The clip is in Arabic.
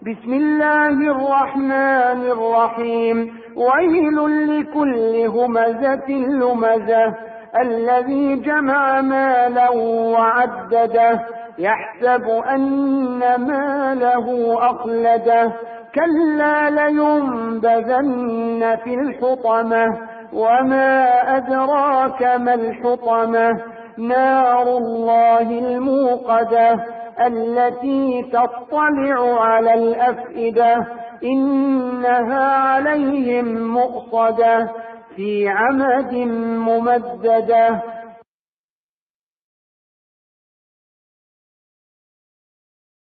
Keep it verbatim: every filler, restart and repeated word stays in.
بسم الله الرحمن الرحيم. ويل لكل همزة لمزة الذي جمع مالا وعدده يحسب أن ماله أخلده كلا لينبذن في الحطمة وما أدراك ما الحطمة نار الله الموقدة التي تطلع على الأفئدة إنها عليهم مؤصدة في عمد ممددة